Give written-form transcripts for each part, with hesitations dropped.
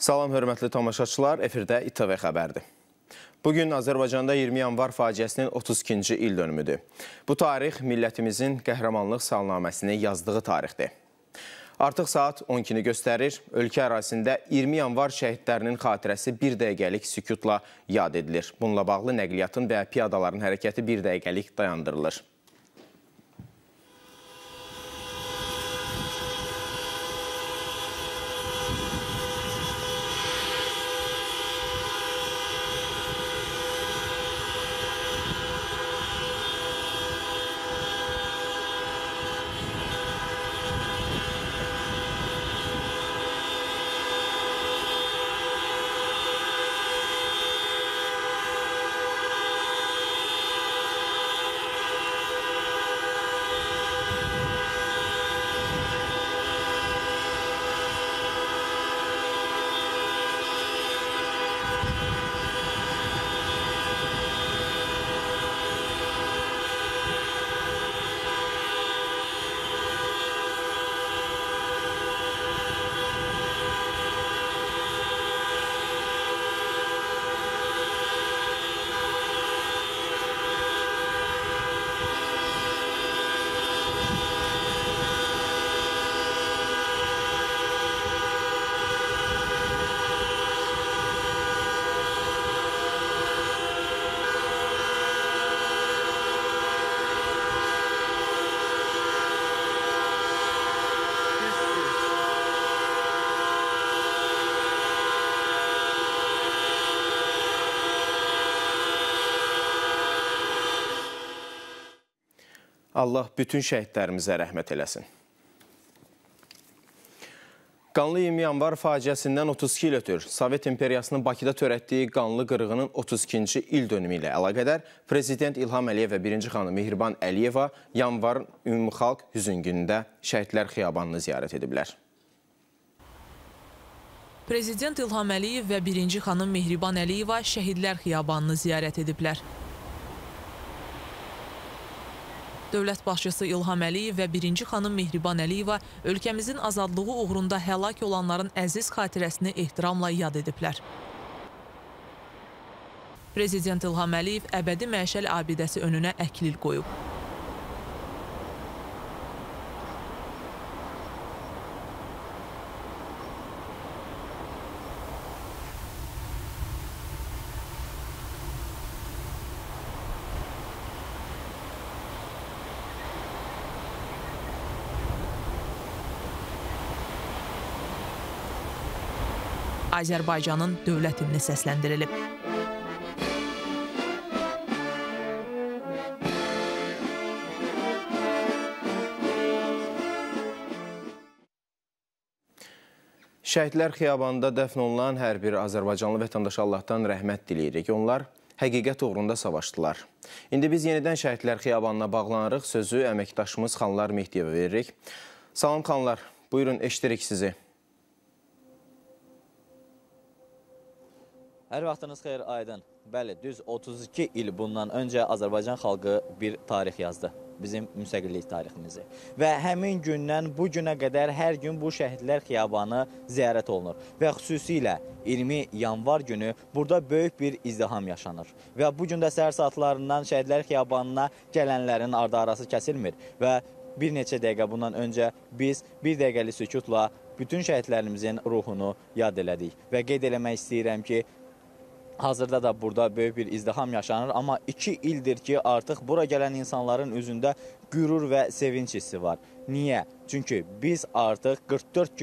Salam, hörmətli tamaşaçılar, efirdə İTV xəbərdir. Bugün Azərbaycanda 20 yanvar faciəsinin 32-ci il dönümüdür. Bu tarix millətimizin qəhrəmanlıq salnaməsini yazdığı tarixdir. Artıq saat 12-ni göstərir, ölkə ərazisində 20 yanvar şəhidlərinin xatirəsi bir dəqiqəlik sükutla yad edilir. Bununla bağlı nəqliyyatın və piyadaların hərəkəti bir dəqiqəlik dayandırılır. Allah bütün şəhidlərimizə rəhmət eləsin. Qanlı 20 yanvar faciəsindən 32 il ötür. Sovet İmperiyasının Bakıda törətdiyi qanlı qırğının 32-ci il dönümü ilə əlaqədar Prezident İlham Əliyev və 1-ci xanım Mehriban Əliyeva yanvarın ümumxalq hüzün günündə Şəhidlər Xiyabanını ziyarət ediblər. Prezident İlham Əliyev və 1-ci xanım Mehriban Əliyeva Şəhidlər Xiyabanını ziyarət ediblər. Dövlət başçısı İlham Əliyev və 1-ci xanım Mehriban Əliyeva ölkəmizin azadlığı uğrunda həlak olanların əziz xatirəsini ehtiramla yad ediblər. Prezident İlham Əliyev əbədi məşəl abidəsi önünə əklil qoyub. Azərbaycanın dövlət himni səsləndirilib. Şəhidlər Xiyabanında dəfn olunan hər bir Azərbaycanlı vətəndaşa Allahdan rəhmət diləyirik. Onlar həqiqət uğrunda savaşdılar. İndi biz yenidən Şəhidlər Xiyabanına bağlanırıq. Sözü əməkdaşımız Xanlar Mehdiyevə veririk. Salam xanlar, buyurun, eşidirik sizi. Hər vaxtınız xeyir, Aydın. Bəli, düz 32 il bundan öncə Azərbaycan xalqı bir tarix yazdı. Bizim müstəqillik tariximizi. Və həmin gündən bu günə qədər hər gün bu Şəhidlər Xiyabanı ziyarət olunur. Və xüsusilə 20 yanvar günü burada böyük bir izdiham yaşanır. Və bu gün də səhər saatlarından Şəhidlər Xiyabanına gələnlərin ardı arası kəsilmir. Və bir neçə dəqiqə bundan öncə biz bir dəqiqəli sükutla bütün şəhidlərimizin ruhunu yad elədik. Və qeyd eləmək istəyirəm ki, hazırda da burada böyük bir izdiham yaşanır, amma 2 ildir ki, artıq bura gələn insanların üzündə qürur və sevinç hissi var. Niyə? Çünki biz artıq 44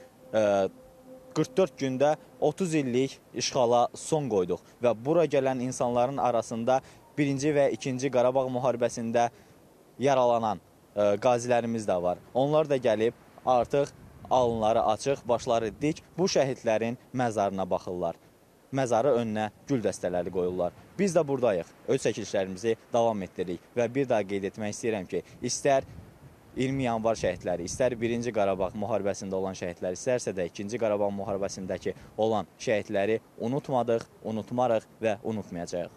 gündə 30 illik işğala son qoyduq və bura gələn insanların arasında 1-ci və 2-ci Qarabağ müharibəsində yaralanan qazilərimiz də var. Onlar da gəlib artıq alınları açıq, başları dik bu şəhidlərin məzarına baxırlar. Məzarı önünə gül dəstələri qoyurlar. Biz də buradayıq, öz çəkilişlərimizi davam etdiririk və bir daha qeyd etmək istəyirəm ki, istər 20 yanvar şəhidləri, istər 1-ci Qarabağ müharibəsində olan şəhidləri, istərsə də 2-ci Qarabağ müharibəsindəki olan şəhidləri unutmadıq, unutmarıq və unutmayacağıq.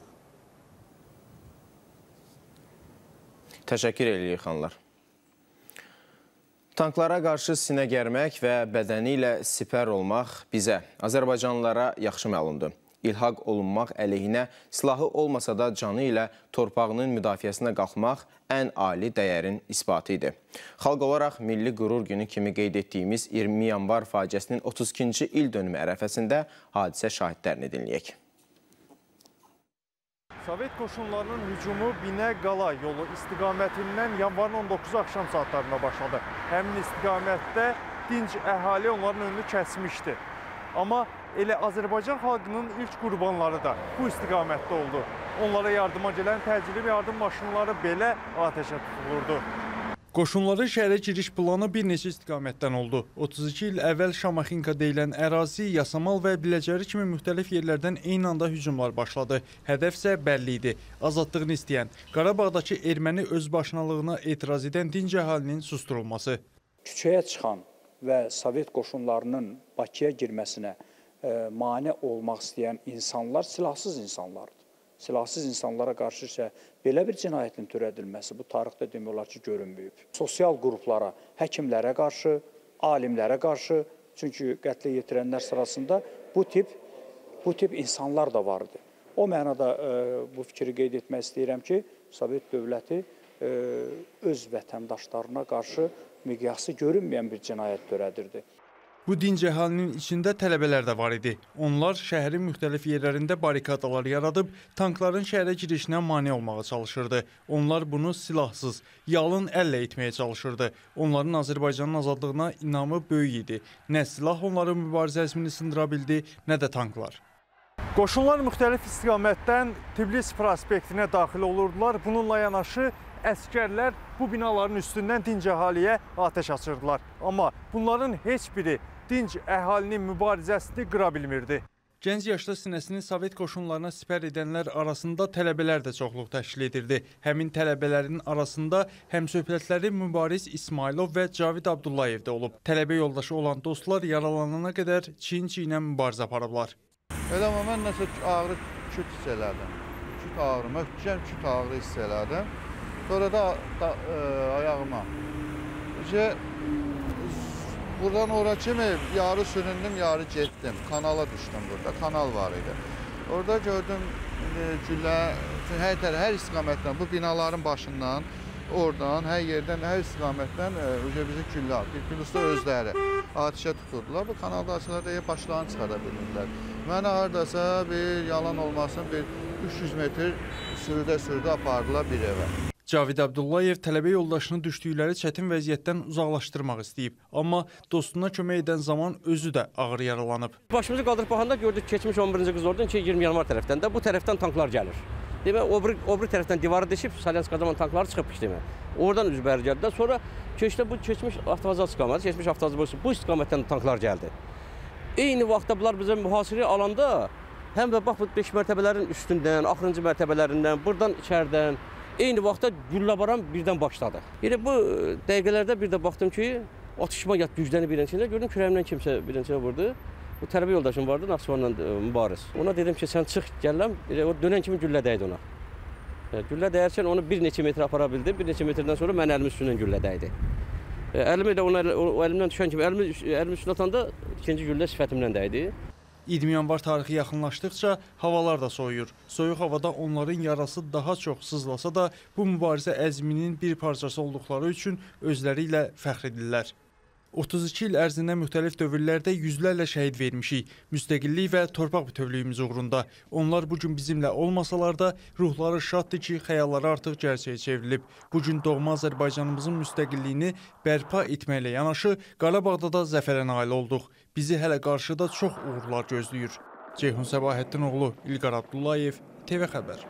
Təşəkkür edirik xanlar. Tanklara qarşı sinə gərmək və bədəni ilə sipər olmaq bizə, Azərbaycanlılara yaxşı məlumdur. İlhaq olunmaq əleyhinə silahı olmasa da canı ilə torpağının müdafiəsinə qalxmaq ən ali dəyərin isbatı idi. Xalq olaraq Milli Qürur Günü kimi qeyd etdiyimiz 20 yanvar faciəsinin 32-ci il dönümü ərəfəsində hadisə şahidlərini dinləyək. Sovet qoşunlarının hücumu Binə-Qala yolu istiqamətindən yanvarın 19 axşam saatlarına başladı. Həmin istiqamətdə dinc əhali onların önünü kəsmişdi. Amma elə Azərbaycan xalqının ilk qurbanları da bu istiqamətdə oldu. Onlara yardıma gələn təcili yardım maşınları belə atəşə tutulurdu. Qoşunların şəhərə giriş planı bir neçə istiqamətdən oldu. 32 il əvvəl Şamaxinka deyilən ərazi, Yasamal və Biləcəri kimi müxtəlif yerlərdən eyni anda hücumlar başladı. Hədəf isə bəlli idi. Azadlığını istəyən, Qarabağdakı erməni özbaşınalığına etiraz edən dinc əhalinin susturulması. Küçəyə çıxan və Sovet qoşunlarının Bakıya girməsinə mane olmaq istəyən insanlar silahsız insanlardır. Silahsız insanlara qarşı isə belə bir cinayətin törədilməsi bu tarixdə demək olar ki, görünməyib. Sosial qruplara, həkimlərə qarşı, alimlərə qarşı, çünki qətlə yetirənlər sırasında bu tip insanlar da var idi. O mənada bu fikri qeyd etmək istəyirəm ki, Sovet dövləti öz vətəndaşlarına qarşı miqyası görünməyən bir cinayət törədirdi. Bu dinc əhalinin içində tələbələr də var idi. Onlar şəhərin müxtəlif yerlərində barikadalar yaradıb, tankların şəhərə girişinə mane olmağa çalışırdı. Onlar bunu silahsız, yalın əllə etməyə çalışırdı. Onların Azərbaycanın azadlığına inamı böyük idi. Nə silah onların mübarizə əzmini sındıra bildi, nə də tanklar. Qoşunlar müxtəlif istiqamətdən Tbilisi prospektinə daxil olurdular. Bununla yanaşı əskərlər bu binaların üstündən dinc əhaliyə atəş açırdılar. Amma bunların heç biri dinc əhalinin mübarizəsini qıra bilmirdi. Gənc yaşda sinəsini Sovet qoşunlarına sipər edənlər arasında tələbələr də çoxluq təşkil edirdi. Həmin tələbələrin arasında həmsöhbətləri Mübariz İsmailov və Cavid Abdullayev də olub. Tələbə yoldaşı olan dostlar yaralanana qədər çiyin-çiyinə mübarizə aparıblar. Elə amma mən nəsə ağrı küt hiss elədim. Küt ağrı, möhkəm küt ağrı hiss elədim. Sonra da ayağıma. Buradan ora kimi yarı süründüm, yarı getdim. Kanala düşdüm burada. Kanal var idi. Orada gördüm güllə, hər istiqamətdən, bu binaların başından, oradan, hər yerdən, hər istiqamətdən bizi güllə atdı. Plus da özləri atişə tuturdular. Bu kanaldakılar da başlarını çıxara bilirlər. Mənə haradasa bir yalan olmasın, bir 300 metr sürüdə apardılar bir evə. Cavid Abdullayev tələbə yoldaşını düşdükləri çətin vəziyyətdən uzaqlaşdırmaq istəyib. Amma dostuna kömək edən zaman özü də ağır yaralanıb. Başımızı qaldırıb baxanda gördük keçmiş 11-ci qız oradan ki 20 yanvar tərəfdən də bu tərəfdən tanklar gəlir. Demək, o biri tərəfdən divarı deşib Salyanskadan tankları çıxıbmış demək. Oradan üzbəri gəldilər. Sonra bu keçmiş avtovazal istiqaməti, keçmiş avtovazal bu istiqamətdən tanklar gəldi. Eyni vaxtda bunlar bizə mühasirəyə alanda həm də bax bu 5 mərtəbələrin üstündən, axırıncı mərtəbələrindən, buradan içəridən eyni vaxtda güllabaran birdən başladı. Yəni bu dəqiqələrdə bir də baxdım ki, atışma güclənib birinin gördüm kürəyimdən kimsə birinin vurdu. Bu tələbə yoldaşım vardı, Naxçıvanla Mübariz. Ona dedim ki, sən çıx gələm, o dönən kimi güllə dəydi ona. Güllə dəyərkən onu bir neçə metr apara bildim, bir neçə metrdən sonra mən əlimin üstündən güllə dəydi. Əlimi də o əlimdən düşən kimi, əlimi üstünə atanda ikinci güllə sifətimdən dəydi. 20 yanvar tarixi yaxınlaşdıqca havalar da soyuyur. Soyuq havada onların yarası daha çox sızlasa da bu mübarizə əzminin bir parçası olduqları üçün özləri ilə fəxr edirlər. 32 il ərzində müxtəlif dövrlərdə yüzlərlə şəhid vermişik. Müstəqillik və torpaq bütövlüyümüz uğrunda. Onlar bugün bizimlə olmasalar da ruhları şaddır ki, xəyalları artıq gerçəyə çevrilib. Bugün doğma Azərbaycanımızın müstəqilliyini bərpa etməklə yanaşı Qarabağda da zəfərə nail olduq. Bizi hələ qarşıda çox uğurlar gözləyir. Ceyhun Səbahəddinoğlu, İlqar Abdullayev, TV Xəbər.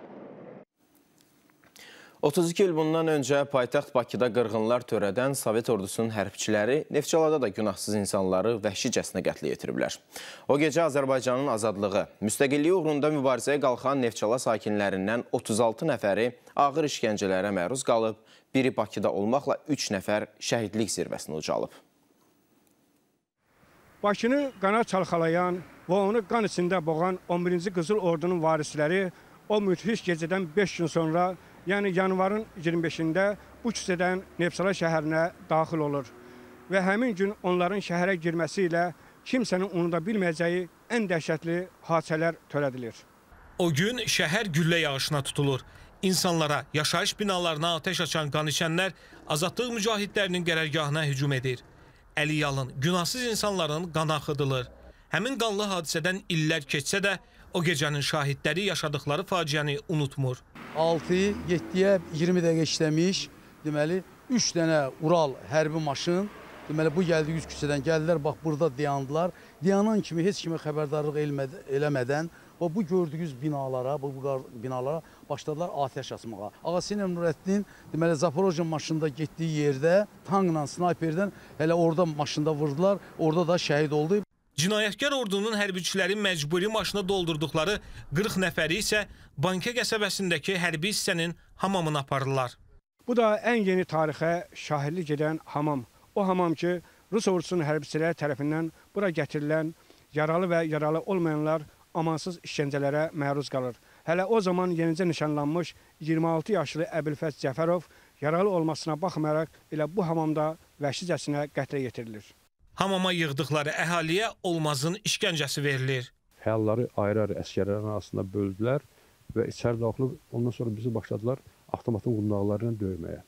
32 il bundan öncə paytaxt Bakıda qırğınlar törədən Sovet ordusunun hərbçiləri Neftçalada da günahsız insanları vəhşicəsinə qətlə yetiriblər. O gecə Azərbaycanın azadlığı, müstəqilliyi uğrunda mübarizəyə qalxan Neftçala sakinlərindən 36 nəfəri ağır işgəncələrə məruz qalıb, biri Bakıda olmaqla 3 nəfər şəhidlik zirvəsini ucalıb. Başını qana çalxalayan və onu qan içində boğan 11-ci Qızıl Ordunun varisləri o müthiş gecədən 5 gün sonra, yəni yanvarın 25-də bu küçədən Neftçala şəhərinə daxil olur. və həmin gün onların şəhərə girməsi ilə kimsənin unuda bilməyəcəyi ən dəhşətli hadisələr törədilir. O gün şəhər güllə yağışına tutulur. İnsanlara, yaşayış binalarına ateş açan qaniçənlər azadlıq mücahidlərinin qərargahına hücum edir. Əliyalın, günahsız insanların qanı axıdılır. Həmin qanlı hadisədən illər keçsə də o gecənin şahidləri yaşadıkları faciəni unutmur. 6-7-yə 20 dəqiqə işləmiş, deməli 3 dənə Ural hərbi maşın, deməli bu gəldi 100 küçədən gəldilər, bax burada dayandılar. Dayanan kimi heç kimə xəbərdarlıq eləmədən və bu gördüyünüz binalara, binalara başladılar atəş açmağa. Ağasinem Nurəddin deməli Zaporojye maşında getdiyi yerdə tankla, snayperdən elə orada maşında vurdular, orada da şəhid oldu. Cinayətkar ordunun hərbiçiləri məcburi maşına doldurduqları 40 nəfəri isə Bankə qəsəbəsindəki hərbi hissənin hamamına aparırlar. Bu da ən yeni tarixə şahidlik edən hamam. O hamam ki, Rus ordusunun hərbiçiləri tərəfindən bura gətirilən yaralı və yaralı olmayanlar amansız işgəncələrə məruz qalır. Hələ o zaman yenicə nişanlanmış 26 yaşlı Əbilfəz Cəfərov yaralı olmasına baxmayaraq elə bu hamamda vəhşicəsinə qətlə yetirilir. Hamama yığdıqları əhaliyə olmazın işgəncəsi verilir. Fəalları ayrı-ayrı əsgərlərin arasında böldülər və içəri daxilib ondan sonra bizi başladılar avtomatın qundaqlarıyla döyməyə.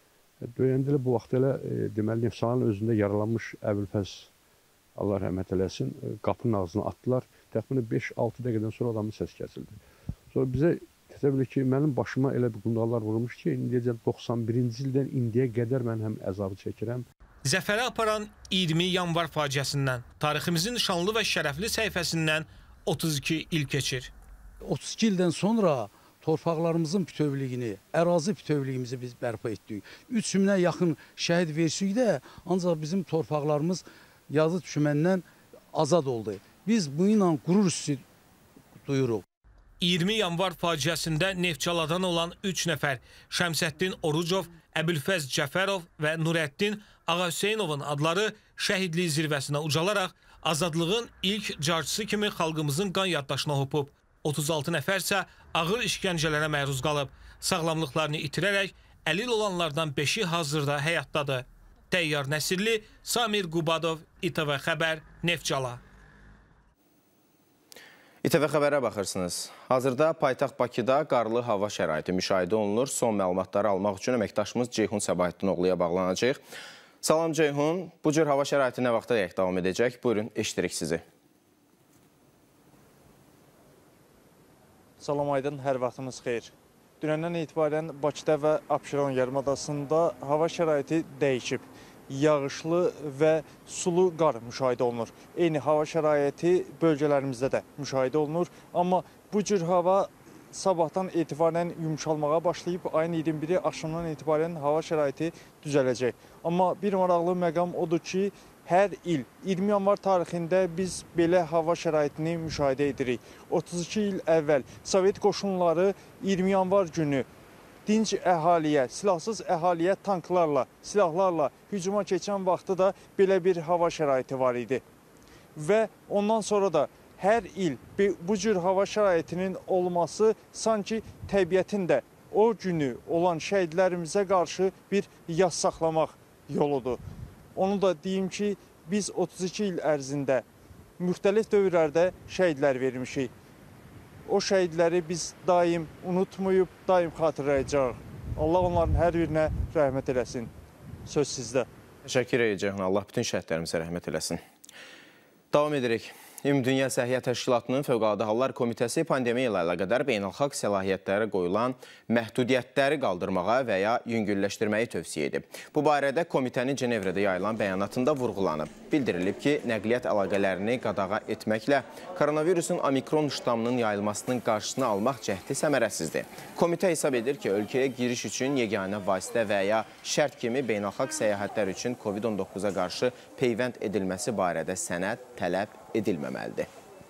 Döyəndə bu vaxt elə deməli Neftçalanın özündə yaralanmış Əbilfəz, Allah rəhmət eləsin, qapının ağzına atdılar. Təxminən 5-6 dəqiqədən sonra adamın səs kəsildi. Sonra bizə təbii ki, mənim başıma elə bir qundaqlar vurmuş ki, indiyəcə 91-ci ildən indiyə qədər mən həm əzabı çəkirəm. Zəfərə aparan 20 yanvar faciəsindən, tariximizin şanlı və şərəfli səhifəsindən 32 il keçir. 32 ildən sonra torpaqlarımızın bütövlüyünü, ərazi bütövlüyümüzü biz bərpa etdik. 3000-ə yaxın şəhid versiyik də, ancaq bizim torpaqlarımız yazı düşməndən azad oldu. Biz bu ilə qürur hissi duyuruq. 20 yanvar faciəsində Neftçaladan olan 3 nəfər Şəmsəddin Orucov, Əbilfəz Cəfərov və Nurəddin Ağahüseynovun adları şəhidlik zirvəsinə ucalaraq azadlığın ilk carçısı kimi xalqımızın qan yaddaşına hopub. 36 nəfər isə ağır işgəncələrə məruz qalıb. Sağlamlıqlarını itirərək əlil olanlardan 5-i hazırda həyatdadır. Təyyar Nəsirli, Samir Qubadov, İTV Xəbər, Neftçala. İTV Xəbərə baxırsınız. Hazırda paytaxt Bakıda qarlı hava şəraiti müşahidə olunur. Son məlumatları almaq üçün əməkdaşımız Ceyhun Səbahiddinoğluya bağlanacaq. Salam Ceyhun, bu cür hava şəraiti nə vaxta dək davam edəcək? Buyurun, eşidirik sizi. Salam Aydın, hər vaxtınız xeyir. Dünəndən etibarən Bakıda və Abşeron yarımadasında hava şəraiti dəyişib. Yağışlı və sulu qar müşahidə olunur. Eyni hava şəraiti bölgələrimizdə də müşahidə olunur. Amma bu cür hava sabahdan etibarən yumşalmağa başlayıb. Ayın 21-i axşamdan etibarən hava şəraiti düzələcək. Amma bir maraqlı məqam odur ki, hər il 20 yanvar tarixində biz belə hava şəraitini müşahidə edirik. 32 il əvvəl Sovet qoşunları 20 yanvar günü dinc əhaliyə, silahsız əhaliyə tanklarla, silahlarla hücuma keçən vaxtı da belə bir hava şəraiti var idi. Və ondan sonra da hər il bu cür hava şəraitinin olması sanki təbiətin də o günü olan şəhidlərimizə qarşı bir yas saxlamaq yoludur. Onu da deyim ki, biz 32 il ərzində müxtəlif dövrlərdə şəhidlər vermişik. O şəhidləri biz daim unutmayıb, daim xatırlayacağıq. Allah onların hər birinə rəhmət eləsin. Söz sizdə. Təşəkkür edəcəyəm. Allah bütün şəhidlərimizə rəhmət eləsin. Davam edirik. Ümumdünya Səhiyyə Təşkilatının Fövqəladə Hallar Komitəsi pandemiya ilə əlaqədar beynəlxalq səlahiyyətlərə qoyulan məhdudiyyətləri qaldırmağa və ya yüngülləşdirməyi tövsiyə edib. Bu barədə komitənin Cenevrədə yayılan bəyanatında vurğulanıb. Bildirilib ki, nəqliyyat əlaqələrini qadağa etməklə koronavirusun omikron ştamının yayılmasının qarşısını almaq cəhdi səmərəsizdir. Komitə hesab edir ki, ölkəyə giriş üçün yeganə vasitə və ya şərt kimi beynəlxalq səyahətlər üçün COVID-19-a qarşı peyvənd edilməsi barədə sənəd tələb edilməməlidir.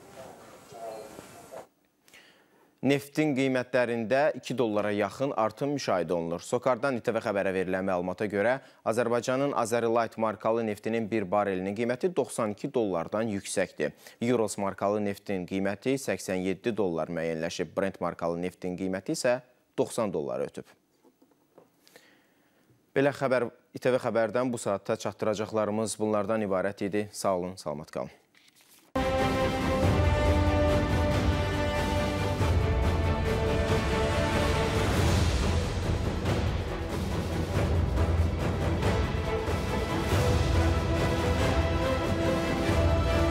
Neftin qiymətlərində 2 dollara yaxın artım müşahidə olunur. Sokardan İTV Xəbərə verilən məlumata görə Azərbaycanın Azəri-Light markalı neftinin bir barelinin qiyməti 92 dollardan yüksəkdir. Euros markalı neftin qiyməti 87 dollar müəyyənləşib. Brent markalı neftin qiyməti isə 90 dollar ötüb. Belə xəbər İTV Xəbərdən bu saatda çatdıracaqlarımız bunlardan ibarət idi. Sağ olun, salamat qalın.